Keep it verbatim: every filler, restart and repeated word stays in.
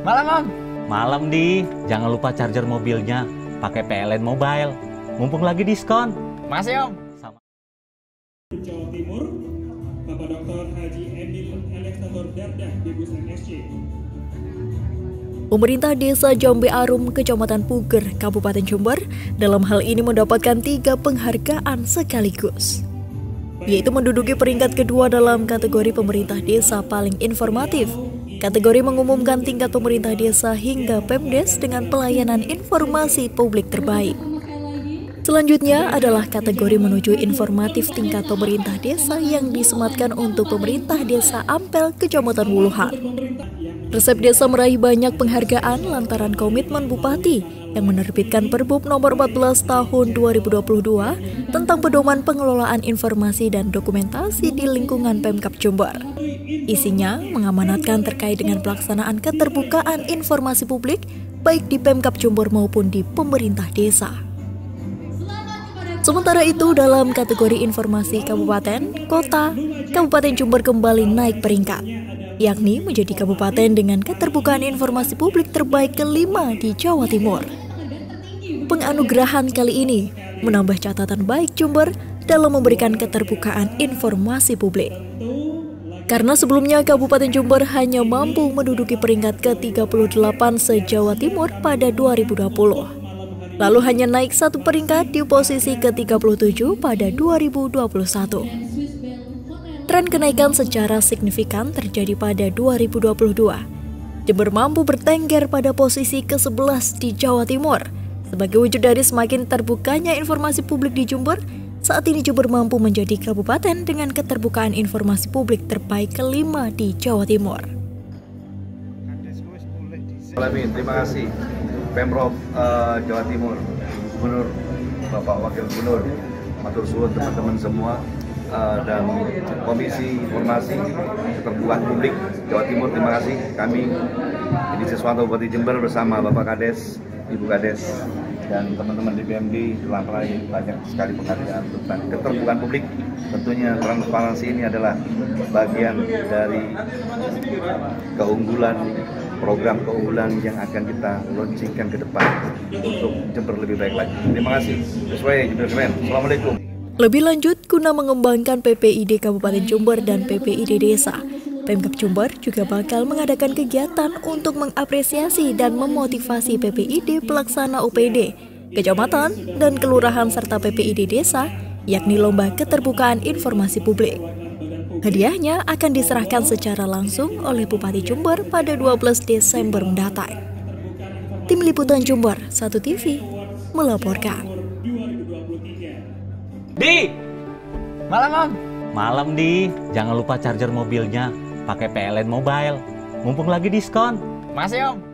Malam, Om. Malam, Di. Jangan lupa charger mobilnya. Pakai P L N Mobile. Mumpung lagi diskon. Makasih, Om. Sama. Jawa Timur, Bapak Doktor Haji Emil Alexander Dardah, D B S M S C. Pemerintah Desa Jambe Arum, Kecamatan Puger, Kabupaten Jember, dalam hal ini mendapatkan tiga penghargaan sekaligus, yaitu menduduki peringkat kedua dalam kategori pemerintah desa paling informatif, kategori mengumumkan tingkat pemerintah desa hingga Pemdes dengan pelayanan informasi publik terbaik. Selanjutnya adalah kategori menuju informatif tingkat pemerintah desa yang disematkan untuk pemerintah desa Ampel, Kecamatan Wuluhan. Resep Desa meraih banyak penghargaan lantaran komitmen Bupati yang menerbitkan Perbub nomor empat belas tahun dua ribu dua puluh dua tentang pedoman pengelolaan informasi dan dokumentasi di lingkungan Pemkab Jember. Isinya mengamanatkan terkait dengan pelaksanaan keterbukaan informasi publik baik di Pemkab Jember maupun di pemerintah desa. Sementara itu, dalam kategori informasi kabupaten, kota, Kabupaten Jember kembali naik peringkat, yakni menjadi kabupaten dengan keterbukaan informasi publik terbaik kelima di Jawa Timur. Penganugerahan kali ini menambah catatan baik Jember dalam memberikan keterbukaan informasi publik. Karena sebelumnya Kabupaten Jember hanya mampu menduduki peringkat ke tiga puluh delapan se-Jawa Timur pada dua ribu dua puluh. Lalu hanya naik satu peringkat di posisi ke tiga puluh tujuh pada dua ribu dua puluh satu. Tren kenaikan secara signifikan terjadi pada dua ribu dua puluh dua. Jember mampu bertengger pada posisi ke sebelas di Jawa Timur. Sebagai wujud dari semakin terbukanya informasi publik di Jember, saat ini Jember mampu menjadi kabupaten dengan keterbukaan informasi publik terbaik kelima di Jawa Timur. Terima kasih Pemprov uh, Jawa Timur, Gubernur, Bapak Wakil Gubernur, matur suwun teman-teman semua. Uh, dan Komisi Informasi Keterbukaan Publik Jawa Timur, terima kasih. Kami ini Siswanto Bupati Jember bersama Bapak Kades, Ibu Kades, dan teman-teman di B M D telah meraih banyak sekali penghargaan tentang keterbukaan publik. Tentunya transparansi ini adalah bagian dari keunggulan, program keunggulan yang akan kita launchingkan ke depan untuk Jember lebih baik lagi. Terima kasih. Sesuai Jember Semen. Assalamualaikum. Lebih lanjut, guna mengembangkan P P I D Kabupaten Jember dan P P I D Desa, Pemkab Jember juga bakal mengadakan kegiatan untuk mengapresiasi dan memotivasi P P I D pelaksana O P D, kecamatan, dan kelurahan serta P P I D Desa, yakni Lomba Keterbukaan Informasi Publik. Hadiahnya akan diserahkan secara langsung oleh Bupati Jember pada dua belas Desember mendatang. Tim Liputan Jember satu T V melaporkan. Di. Malam, Om. Malam, Di. Jangan lupa charger mobilnya. Pakai P L N Mobile. Mumpung lagi diskon. Makasih, Om.